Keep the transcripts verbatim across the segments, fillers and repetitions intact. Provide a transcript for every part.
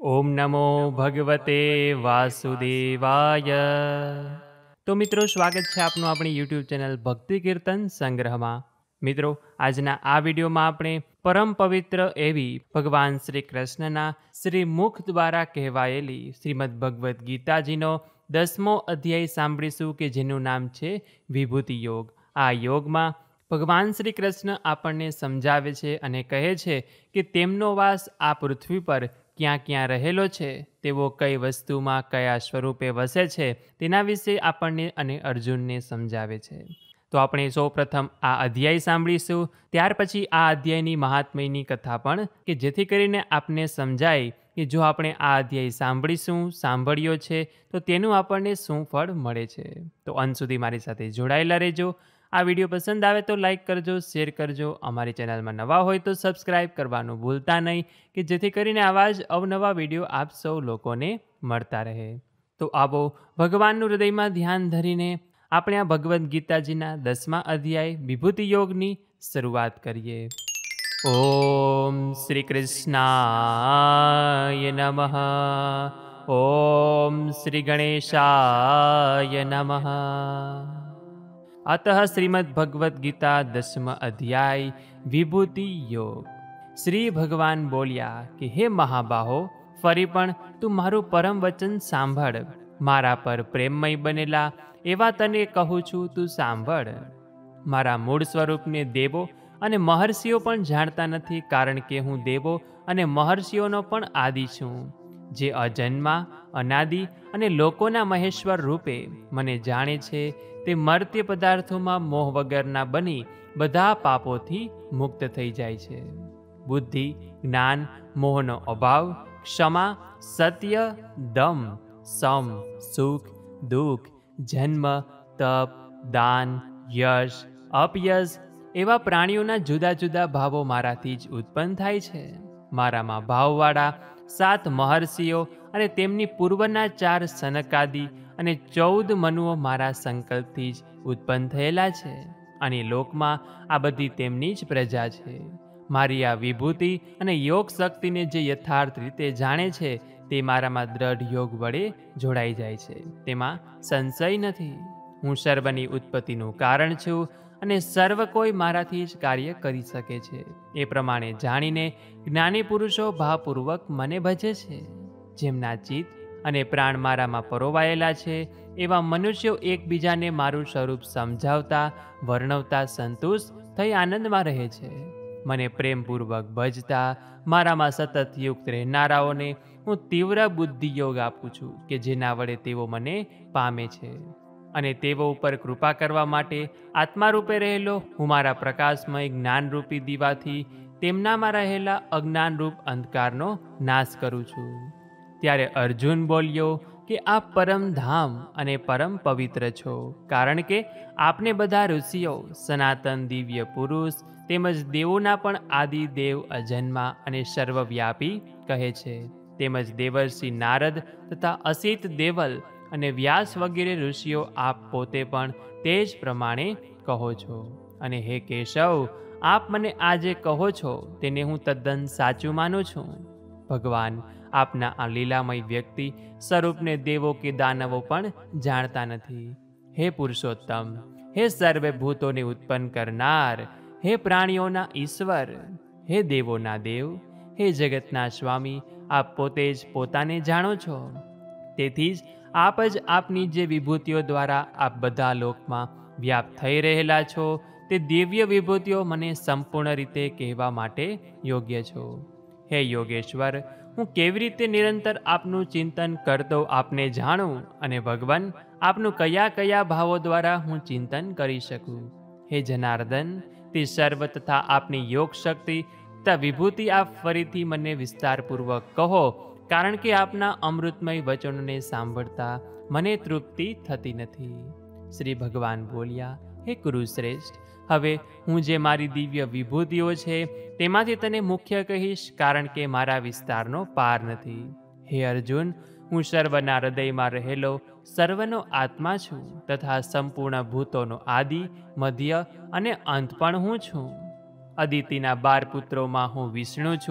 ઓમ નમો ભગવતે વાસુદેવાય. તો મિત્રો, સ્વાગત છે આપનું આપણી યુટ્યુબ ચેનલ ભક્તિ કીર્તન સંગ્રહમાં. મિત્રો, આજના આ વિડીયોમાં આપણે પરમ પવિત્ર એવી ભગવાન શ્રી કૃષ્ણના શ્રી મુખ દ્વારા કહેવાયેલી શ્રીમદ ભગવદ્ ગીતાજીનો દસમો અધ્યાય સાંભળીશું, કે જેનું નામ છે વિભૂતિ યોગ. આ યોગમાં ભગવાન શ્રી કૃષ્ણ આપણને સમજાવે છે અને કહે છે કે તેમનો વાસ આ પૃથ્વી પર ક્યાં ક્યાં રહેલો છે, તેઓ કઈ વસ્તુમાં કયા સ્વરૂપે વસે છે, તેના વિશે આપણને અને અર્જુનને સમજાવે છે. તો આપણે સૌ પ્રથમ આ અધ્યાય સાંભળીશું, ત્યાર પછી આ અધ્યાયની મહાત્મ્યની કથા પણ, કે જેથી કરીને આપને સમજાય કે જો આપણે આ અધ્યાય સાંભળીશું, સાંભળ્યો છે, તો તેનું આપણને શું ફળ મળે છે. તો અંત સુધી મારી સાથે જોડાયેલા રહેજો. આ વિડીયો પસંદ આવે તો લાઇક કરજો, શેર કરજો. અમારી ચેનલમાં નવા હોય તો સબસ્ક્રાઈબ કરવાનું ભૂલતા નહીં, કે જેથી કરીને આવા જ અવનવા વિડીયો આપ સૌ લોકોને મળતા રહે. તો આવો ભગવાનનું હૃદયમાં ધ્યાન ધરીને આપણે આ ભગવદ્ ગીતાજીના દસમા અધ્યાય વિભૂતિ યોગની શરૂઆત કરીએ. ઓમ શ્રી કૃષ્ણાય નમઃ. ઓમ શ્રી ગણેશાય નમઃ. અતઃ શ્રીમદ ભગવદ્ ગીતા દસમ અધ્યાય વિભૂતિ યોગ. શ્રી ભગવાન બોલ્યા કે હે મહાબાહો, ફરી પણ તું મારું પરમ વચન સાંભળ. મારા પર પ્રેમમય બનેલા એવા તને કહું છું, તું સાંભળ. મારા મૂળ સ્વરૂપને દેવો અને મહર્ષિઓ પણ જાણતા નથી, કારણ કે હું દેવો અને મહર્ષિઓનો પણ આદિ છું. જે અજન્મા, અનાદિ અને લોકોના મહેશ્વર રૂપે મને જાણે છે, તે મર્ત્ય પદાર્થોમાં મોહ વગરના બની બધા પાપોથી મુક્ત થઈ જાય છે. બુદ્ધિ, જ્ઞાન, મોહનો અભાવ, ક્ષમા, સત્ય, દમ, સમ, સુખ, દુઃખ, જન્મ, તપ, દાન, યશ, અપયશ એવા પ્રાણીઓના જુદા જુદા ભાવો મારાથી જ ઉત્પન્ન થાય છે. મારામાં ભાવવાળા સાત મહર્ષિઓ અને તેમની પૂર્વના ચાર સનકાદિ અને ચૌદ મનુઓ મારા સંકલ્પથી જ ઉત્પન્ન થયેલા છે, અને લોકમાં આ બધી તેમની જ પ્રજા છે. મારી આ વિભૂતિ અને યોગ શક્તિને જે યથાર્થ રીતે જાણે છે, તે મારામાં દ્રઢ યોગ વડે જોડાઈ જાય છે, તેમાં સંશય નથી. હું સર્વની ઉત્પત્તિનું કારણ છું અને સર્વ કોઈ મારાથી જ કાર્ય કરી શકે છે. એ પ્રમાણે જાણીને જ્ઞાની પુરુષો ભાવપૂર્વક મને ભજે છે. જેમના ચિત્ત અને પ્રાણ મારામાં પરોવાયેલા છે, એવા મનુષ્યો એકબીજાને મારું સ્વરૂપ સમજાવતા, વર્ણવતા સંતુષ્ટ થઈ આનંદમાં રહે છે. મને પ્રેમપૂર્વક ભજતા, મારામાં સતત યુક્ત રહેનારાઓને હું તીવ્ર બુદ્ધિ યોગ આપું છું, કે જેના વડે તેઓ મને પામે છે. અને તેઓ ઉપર કૃપા કરવા માટે આત્મા રૂપે રહેલો હું મારા પ્રકાશમય જ્ઞાનરૂપી દીવાથી તેમનામાં રહેલા અજ્ઞાનરૂપ અંધકારનો નાશ કરું છું. ત્યારે અર્જુન બોલ્યો કે આપ પરમ ધામ અને પરમ પવિત્ર છો, કારણ કે આપને બધા ઋષિઓ સનાતન દિવ્ય પુરુષ તેમજ દેવોના પણ આદિ દેવ, અજન્મા અને સર્વવ્યાપી કહે છે. તેમજ દેવર્ષિ નારદ તથા અસિત દેવલ અને વ્યાસ વગેરે ઋષિઓ આપ પોતે પણ તે જ પ્રમાણે કહો છો. અને હે કેશવ, આપ મને આ જે કહો છો તેને હું તદ્દન સાચું માનું છું. ભગવાન, આપના આ લીલામય વ્યક્તિ સ્વરૂપને દેવો કે દાનવો પણ જાણતા નથી. હે પુરુષોત્તમ, હે સર્વે ભૂતોને ઉત્પન્ન કરનાર, હે પ્રાણીઓના ઈશ્વર, હે દેવોના દેવ, હે જગતના સ્વામી, આપ પોતે જ પોતાને જાણો છો. તેથી જ આપ જ આપની જે વિભૂતિઓ દ્વારા આપ બધા લોકમાં વ્યાપ્ત થઈ રહેલા છો, તે દિવ્ય વિભૂતિઓ મને સંપૂર્ણ રીતે કહેવા માટે યોગ્ય છો. હે યોગેશ્વર, હું કેવી રીતે નિરંતર આપનું ચિંતન કરતો આપને જાણું, અને ભગવાન, આપનું કયા કયા ભાવો દ્વારા હું ચિંતન કરી શકું. હે જનાર્દન, તે સર્વ તથા આપની યોગ શક્તિ તથા વિભૂતિ આપ ફરીથી મને વિસ્તારપૂર્વક કહો, કારણ કે આપના અમૃતમય વચનોને સાંભળતા મને તૃપ્તિ થતી નથી. શ્રી ભગવાન બોલ્યા, હે કુરુશ્રેષ્ઠ, હવે હું જે મારી દિવ્ય વિભૂતિઓ છે તેમાંથી તને મુખ્ય કહીશ, કારણ કે મારા વિસ્તારનો પાર નથી. હે અર્જુન, હું સર્વના હૃદયમાં રહેલો સર્વનો આત્મા છું, તથા સંપૂર્ણ ભૂતોનો આદિ, મધ્ય અને અંત પણ હું છું. અદિતિના બાર પુત્રોમાં હું વિષ્ણુ છું,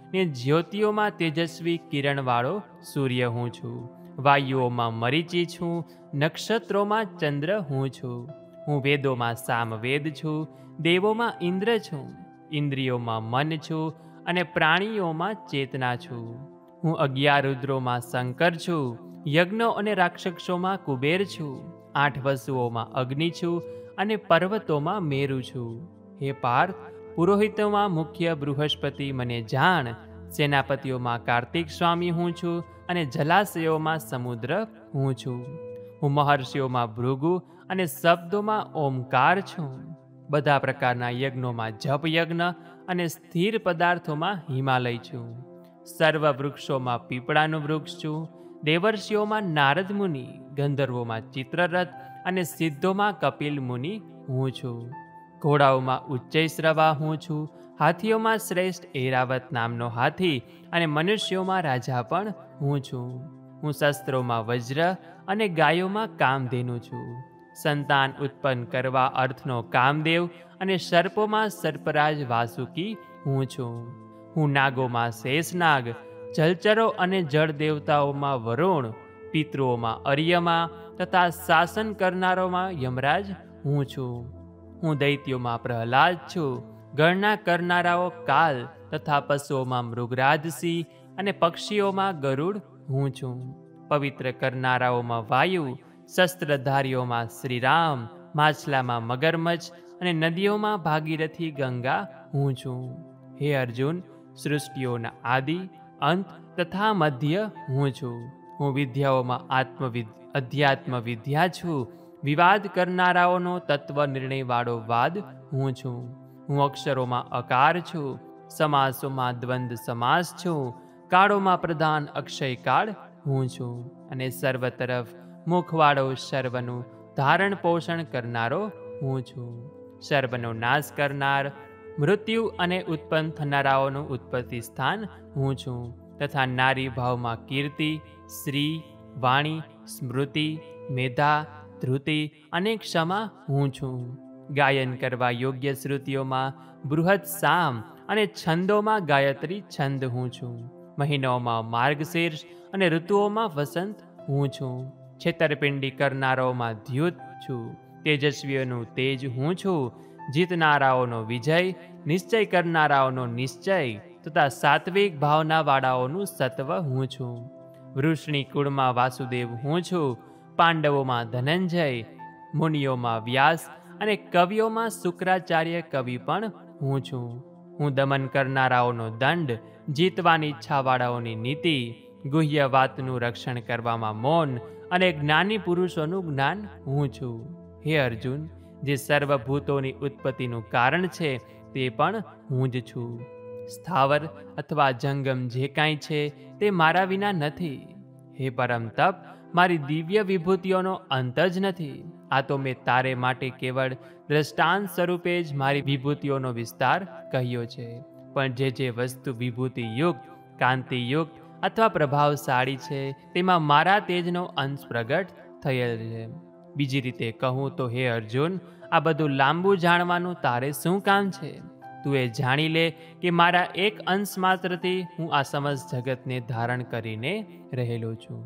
ને જ્યોતિઓમાં તેજસ્વી કિરણવાળો સૂર્ય હું છું. વાયુઓમાં મરીચી છું, નક્ષત્રોમાં ચંદ્ર હું છું. હું વેદોમાં સામવેદ છું, દેવોમાં ઇન્દ્ર છું. ઇન્દ્રિયોમાં મન છું અને પ્રાણીઓમાં ચેતના છું. હું અગિયાર રુદ્રોમાં શંકર છું, યજ્ઞો અને રાક્ષસોમાં કુબેર છું. આઠ વસુઓમાં અગ્નિ છું અને પર્વતોમાં મેરુ છું. હે પાર્થ, પુરોહિતોમાં મુખ્ય બૃહસ્પતિ મને જાણ. સેનાપતિઓમાં કાર્તિક સ્વામી હું છું અને જલાશયોમાં સમુદ્ર હું છું. હું મહર્ષિઓમાં ભૃગુ અને શબ્દોમાં ઓમકાર છું. બધા પ્રકારના યજ્ઞોમાં જપ યજ્ઞ અને સ્થિર પદાર્થોમાં હિમાલય છું. સર્વ વૃક્ષોમાં પીપળાનું વૃક્ષ છું. દેવર્ષિઓમાં નારદ મુનિ, ગંધર્વોમાં ચિત્રરથ અને સિદ્ધોમાં કપિલ મુનિ હું છું. ઘોડાઓમાં ઉચ્ચૈશ્રવા હું છું. હાથીઓમાં શ્રેષ્ઠ એરાવત નામનો હાથી અને મનુષ્યોમાં રાજા પણ હું છું. હું શસ્ત્રોમાં વજ્ર અને ગાયોમાં કામધેનુ છું. સંતાન ઉત્પન્ન કરવા અર્થનો કામદેવ અને સર્પોમાં સર્પરાજ વાસુકી હું છું. હું નાગોમાં શેષનાગ, જલચરો અને જળ દેવતાઓમાં વરુણ, પિતૃઓમાં અર્યમા તથા શાસન કરનારોમાં યમરાજ હું છું. હું દૈત્યોમાં પ્રહલાદ છું. ગણના કરનારાઓ કાલ તથા પશુઓમાં મૃગરાજસિંહ અને પક્ષીઓમાં ગરુડ હું છું. પવિત્ર કરનારાઓમાં વાયુ, શસ્ત્રધારીઓમાં શ્રીરામ, માછલામાં મગરમચ્છ અને નદીઓમાં ભાગીરથી ગંગા હું છું. હે અર્જુન, સૃષ્ટિઓના આદિ, અંત તથા મધ્ય હું છું. હું વિદ્યાઓમાં આત્મવિદ અધ્યાત્મ વિદ્યા છું. વિવાદ કરનારાઓનો તત્વ નિર્ણયવાળો વાદ હું છું. હું અક્ષરોમાં અકાર છું. સમાસોમાં દ્વંદ સમાસ છું. કાળોમાં પ્રધાન અક્ષયકાળ હું છું. અને સર્વ તરફ મુખવાળો સર્વનું ધારણ પોષણ કરનારો હું છું. સર્વનો નાશ કરનાર, મૃત્યુ અને ઉત્પન્ન થનારાઓનું ઉત્પત્તિ સ્થાન હું છું. તથા નારી ભાવમાં કીર્તિ, શ્રી, વાણી, સ્મૃતિ, મેધા, ધૃતિ અને ક્ષમા હું છું. ગાયન કરવા યોગ્ય શ્રુતિઓમાં બૃહદ સામ અને છંદોમાં ગાયત્રી છંદ હું છું. મહિનાઓમાં માર્ગશીર્ષ અને ઋતુઓમાં વસંત હું છું. છેતરપિંડી કરનારાઓમાં દ્યુત છું. તેજસ્વીઓનું તેજ હું છું. જીતનારાઓનો વિજય, નિશ્ચય કરનારાઓનો નિશ્ચય તથા સાત્વિક ભાવનાવાળાઓનું સત્વ હું છું. વૃષ્ણિ કુળમાં વાસુદેવ હું છું. પાંડવોમાં ધનંજય, મુનિઓમાં વ્યાસ અને કવિઓમાં શુક્રાચાર્ય કવિ પણ હું છું. હું દમન કરનારાઓનો દંડ, જીતવાની ઈચ્છાવાળાઓની નીતિ, ગુહ્ય વાતનું રક્ષણ કરવામાં મૌન અને જ્ઞાની પુરુષોનું જ્ઞાન હું છું. હે અર્જુન, જે સર્વભૂતોની ઉત્પત્તિનું કારણ છે તે પણ હું જ છું. સ્થાવર અથવા જંગમ જે કાંઈ છે તે મારા વિના નથી. હે પરમ તપ, મારી દિવ્ય વિભૂતિઓનો અંત જ નથી. આ તો મેં તારે માટે કેવળ દ્રષ્ટાંત સ્વરૂપે જ મારી વિભૂતિઓનો વિસ્તાર કહ્યો છે. પણ જે જે વસ્તુ વિભૂતિયુક્ત, કાંતિયુક્ત અથવા પ્રભાવશાળી છે તેમાં મારા તેજનો અંશ પ્રગટ થયેલ છે. બીજી રીતે કહું તો હે અર્જુન, આ બધું લાંબુ જાણવાનું તારે શું કામ છે? તું એ જાણી લે કે મારા એક અંશ માત્રથી હું આ સમસ્ત જગતને ધારણ કરીને રહેલો છું.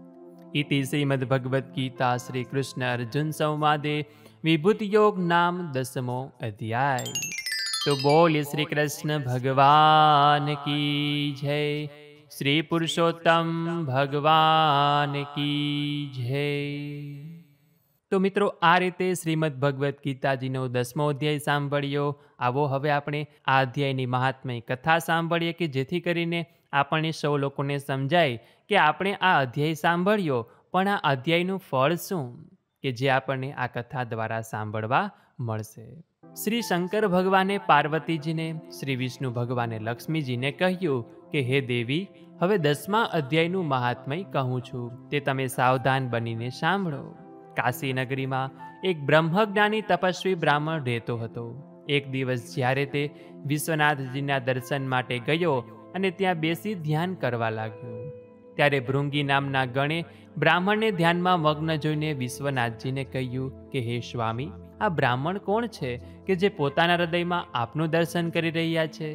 ઇતિ શ્રીમદ ભગવદ્ ગીતા શ્રી કૃષ્ણ અર્જુન સંવાદે વિભૂતિ યોગ નામ દસમો અધ્યાય. તો બોલ શ્રી કૃષ્ણ ભગવાન કી જય. શ્રી પુરુષોત્તમ ભગવાન કી જય. તો મિત્રો, આ રીતે શ્રીમદ ભગવદ્ ગીતાજીનો દસમો અધ્યાય સાંભળ્યો. આવો હવે આપણે આ અધ્યાયની મહાત્મય કથા સાંભળીએ કે જેથી કરીને આપણને સૌ લોકોને સમજાય કે આપણે આ અધ્યાય સાંભળ્યો, પણ આ અધ્યાયનું ફળ શું કે જે આપણને આ કથા દ્વારા સાંભળવા મળશે. શ્રી શંકર ભગવાને પાર્વતીજીને, શ્રી વિષ્ણુ ભગવાને લક્ષ્મીજીને કહ્યું કે હે દેવી, હવે દસમા અધ્યાયનું મહાત્મય કહું છું, તે તમે સાવધાન બનીને સાંભળો. કાશી નગરીમાં એક બ્રહ્મજ્ઞાની તપસ્વી બ્રાહ્મણ રહેતો હતો. એક દિવસ જ્યારે તે વિશ્વનાથજીના દર્શન માટે ગયો અને ત્યાં બેસી ધ્યાન કરવા લાગ્યો, ત્યારે ભૃંગી નામના ગણે બ્રાહ્મણને ધ્યાનમાં મગ્ન જોઈને વિશ્વનાથજીને કહ્યું કે હે સ્વામી, આ બ્રાહ્મણ કોણ છે કે જે પોતાના હૃદયમાં આપનું દર્શન કરી રહ્યા છે?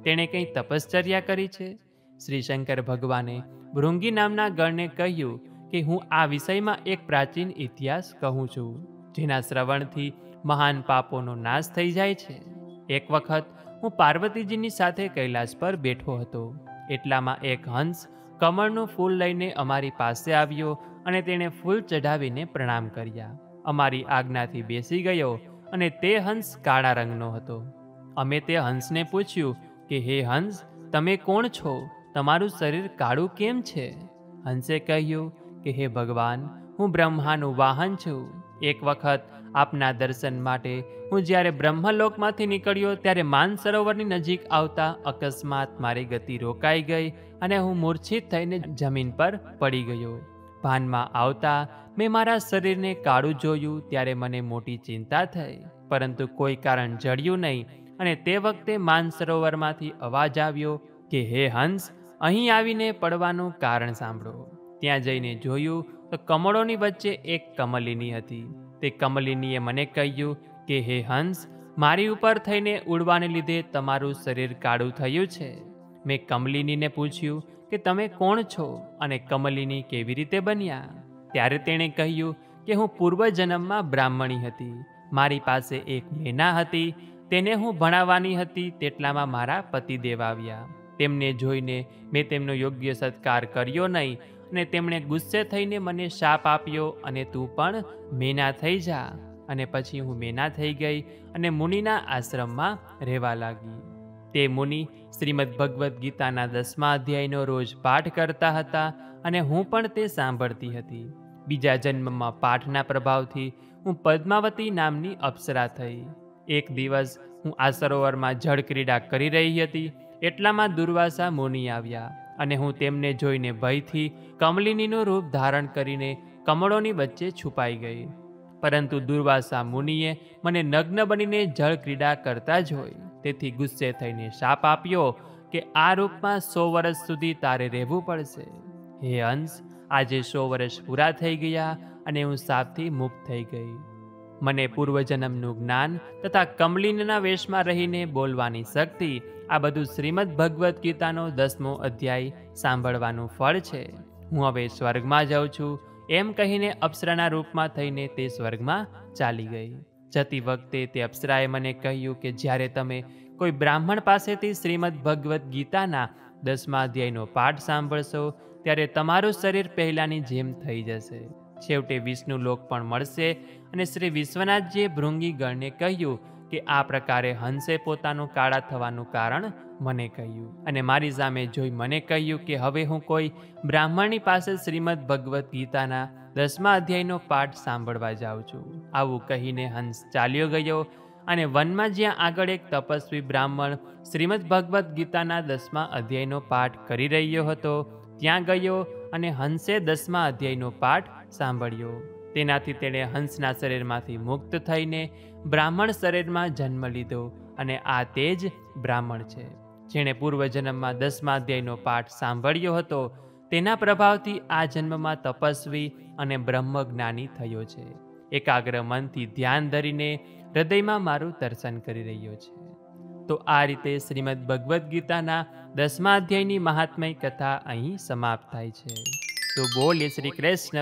તેણે કંઈ તપશ્ચર્યા કરી છે? શ્રી શંકર ભગવાને ભૃંગી નામના ગણને કહ્યું કે હું આ વિષયમાં એક પ્રાચીન ઇતિહાસ કહું છું, જેના શ્રવણથી મહાન પાપોનો નાશ થઈ જાય છે. એક વખત હું પાર્વતીજીની સાથે કૈલાસ પર બેઠો હતો. એટલામાં એક હંસ કમળનું ફૂલ લઈને અમારી પાસે આવ્યો અને તેણે ફૂલ ચઢાવીને પ્રણામ કર્યા. અમારી આજ્ઞાથી બેસી ગયો અને તે હંસ કાળા રંગનો હતો. અમે તે હંસને પૂછ્યું કે હે હંસ, તમે કોણ છો? તમારું શરીર કાળું કેમ છે? હંસે કહ્યું કે હે ભગવાન, હું બ્રહ્માનું વાહન છું. એક વખત આપના દર્શન માટે હું જ્યારે બ્રહ્મલોકમાંથી નીકળ્યો ત્યારે માનસરોવરની નજીક આવતા અકસ્માત મારી ગતિ રોકાઈ ગઈ અને હું મૂર્છિત થઈને જમીન પર પડી ગયો. ભાનમાં આવતા મેં મારા શરીરને કાળું જોયું ત્યારે મને મોટી ચિંતા થઈ, પરંતુ કોઈ કારણ જડ્યું નહીં અને તે વખતે માનસરોવરમાંથી અવાજ આવ્યો કે હે હંસ, અહીં આવીને પડવાનું કારણ સાંભળો. ત્યાં જઈને જોયું તો કમળોની વચ્ચે એક કમલિની હતી. તે કમલિનીએ મને કહ્યું કે હે હંસ, મારી ઉપર થઈને ઉડવાને લીધે તમારું શરીર કાળું થયું છે. મેં કમલિનીને પૂછ્યું કે તમે કોણ છો અને કમલિની કેવી રીતે બન્યા? ત્યારે તેણે કહ્યું કે હું પૂર્વજન્મમાં બ્રાહ્મણી હતી. મારી પાસે એક મેના હતી, તેને હું ભણાવવાની હતી. તેટલામાં મારા પતિદેવ આવ્યા. તેમને જોઈને મેં તેમનો યોગ્ય સત્કાર કર્યો નહીં અને તેમણે ગુસ્સે થઈને મને શાપ આપ્યો અને તું પણ મેના થઈ જા. અને પછી હું મેના થઈ ગઈ અને મુનિના આશ્રમમાં રહેવા લાગી. તે મુનિ શ્રીમદ ભગવદ્ ગીતાના દસમા અધ્યાયનો રોજ પાઠ કરતા હતા અને હું પણ તે સાંભળતી હતી. બીજા જન્મમાં પાઠના પ્રભાવથી હું પદ્માવતી નામની અપ્સરા થઈ. એક દિવસ હું આ સરોવરમાં જળ ક્રીડા કરી રહી હતી. એટલામાં દુર્વાસા મુનિ આવ્યા અને હું તેમને જોઈને ભયથી કમલિનીનું રૂપ ધારણ કરીને કમળોની વચ્ચે છુપાઈ ગઈ. પરંતુ દુર્વાસા મુનિએ મને નગ્ન બનીને જળ ક્રીડા કરતા જોઈ. તેથી ગુસ્સે થઈને શાપ આપ્યો કે આ રૂપમાં સો વર્ષ સુધી તારે રહેવું પડશે. હે હંસ, આજે સો વર્ષ પૂરા થઈ ગયા અને હું શાપથી મુક્ત થઈ ગઈ. મને પૂર્વજન્મનું જ્ઞાન તથા કમલિનીના વેશમાં રહીને બોલવાની શક્તિ, આ બધું શ્રીમદ ભગવદ્ ગીતાનો દસમો અધ્યાય સાંભળવાનું ફળ છે. હું હવે સ્વર્ગમાં જાઉં છું, એમ કહીને અપ્સરાના રૂપમાં થઈને તે સ્વર્ગમાં ચાલી ગઈ. જતી વખતે તે અપ્સરાએ મને કહ્યું કે જ્યારે તમે કોઈ બ્રાહ્મણ પાસેથી શ્રીમદ ભગવદ્ ગીતાના દસમા અધ્યાયનો પાઠ સાંભળશો ત્યારે તમારું શરીર પહેલાંની જેમ થઈ જશે. છેવટે વિષ્ણુ લોક પણ મળશે. અને શ્રી વિશ્વનાથજીએ ભૃંગી ગણને કહ્યું કે આ પ્રકારે હંસે પોતાનું કાળા થવાનું કારણ મને કહ્યું અને મારી સામે જોઈ મને કહ્યું કે હવે હું કોઈ બ્રાહ્મણની પાસે શ્રીમદ ભગવદ્ ગીતાના દસમા અધ્યાયનો પાઠ સાંભળવા જાઉં છું. આવું કહીને હંસ ચાલ્યો ગયો અને વનમાં જ્યાં આગળ એક તપસ્વી બ્રાહ્મણ શ્રીમદ ભગવદ્ ગીતાના દસમા અધ્યાયનો પાઠ કરી રહ્યો હતો ત્યાં ગયો અને હંસે દસમા અધ્યાયનો પાઠ સાંભળ્યો. તેનાથી તેણે હંસના શરીરમાંથી મુક્ત થઈને બ્રાહ્મણ શરીરમાં જન્મ લીધો અને આ તે જ બ્રાહ્મણ છે જેણે પૂર્વજન્મમાં દસમા અધ્યાયનો પાઠ સાંભળ્યો હતો. તેના પ્રભાવથી આ જન્મમાં તપસ્વી અને બ્રહ્મજ્ઞાની થયો છે. એકાગ્ર મનથી ધ્યાન ધરીને હૃદયમાં મારું દર્શન કરી રહ્યો છે. તો આ રીતે શ્રીમદ ભગવદ્ ગીતાના દસમા અધ્યાયની મહાત્મય કથા અહીં સમાપ્ત થાય છે. તો બોલીએ શ્રી કૃષ્ણ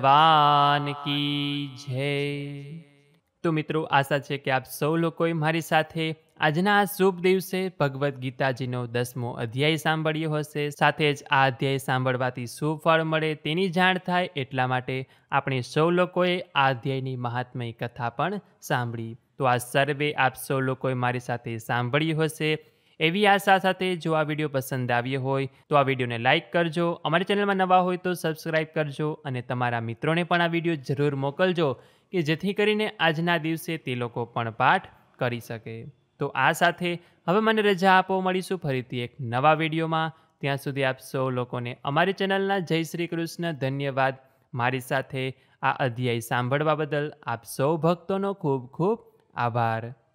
ભગવાન કી જય. તો મિત્રો, આશા છે કે આપ સૌ લોકોએ મારી સાથે આજના આ શુભ દિવસે ભગવદ્ ગીતાજીનો દસમો અધ્યાય સાંભળ્યો હશે. સાથે જ આ અધ્યાય સાંભળવાથી શું ફળ મળે તેની જાણ થાય એટલા માટે આપણે સૌ લોકોએ આ અધ્યાયની મહાત્મય કથા પણ સાંભળી. તો આ સર્વે આપ સૌ લોકોએ મારી સાથે સાંભળ્યું હશે એવી આશા સાથે જો આ વિડીયો પસંદ આવ્યો હોય તો આ વિડીયોને લાઇક કરજો, અમારી ચેનલમાં નવા હોય તો સબસ્ક્રાઈબ કરજો અને તમારા મિત્રોને પણ આ વિડીયો જરૂર મોકલજો કે જેથી કરીને આજના દિવસે તે લોકો પણ પાઠ કરી શકે. તો આ સાથે હવે મને રજા આપો, મળીશું ફરીથી એક નવા વિડીયોમાં. ત્યાં સુધી આપ સૌ લોકોને અમારી ચેનલના જય શ્રી કૃષ્ણ. ધન્યવાદ. મારી સાથે આ અધ્યાય સાંભળવા બદલ આપ સૌ ભક્તોનો ખૂબ ખૂબ આભાર.